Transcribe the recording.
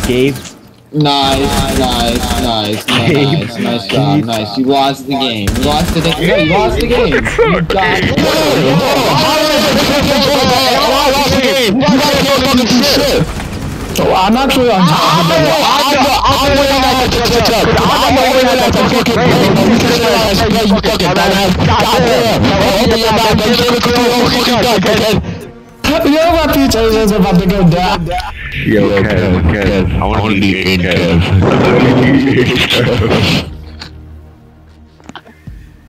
Gabe. Nice job. Nice. You lost the game. You lost the game. No, you lost the game. You got I'm actually on top of the I'm waiting at the touch up. I'm waiting at the fucking brain. You fucking dumbass. Goddamn. Open your mouth. You know my pizza is about to go down. Yo, Kev. I want to be in Kev.